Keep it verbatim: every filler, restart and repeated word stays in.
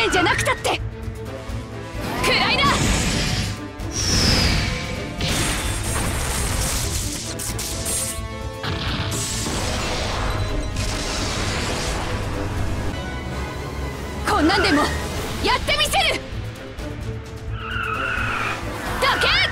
んじゃなくたってくらいな。こんなんでもやってみせる。どけ！